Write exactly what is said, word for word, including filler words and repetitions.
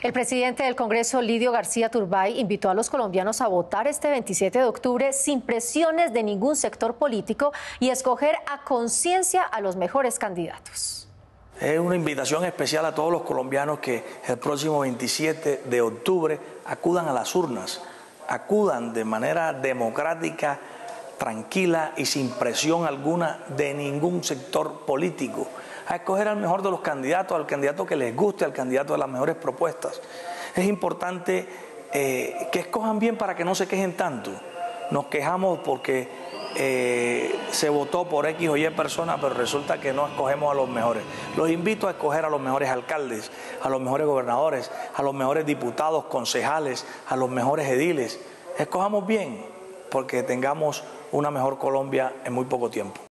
El presidente del Congreso, Lidio García Turbay, invitó a los colombianos a votar este veintisiete de octubre sin presiones de ningún sector político y escoger a conciencia a los mejores candidatos. Es una invitación especial a todos los colombianos que el próximo veintisiete de octubre acudan a las urnas, acudan de manera democrática, tranquila y sin presión alguna de ningún sector político, a escoger al mejor de los candidatos, al candidato que les guste, al candidato de las mejores propuestas. Es importante eh, que escojan bien para que no se quejen tanto. Nos quejamos porque eh, se votó por X o Y persona, pero resulta que no escogemos a los mejores. Los invito a escoger a los mejores alcaldes, a los mejores gobernadores, a los mejores diputados, concejales, a los mejores ediles. Escojamos bien, porque tengamos una mejor Colombia en muy poco tiempo.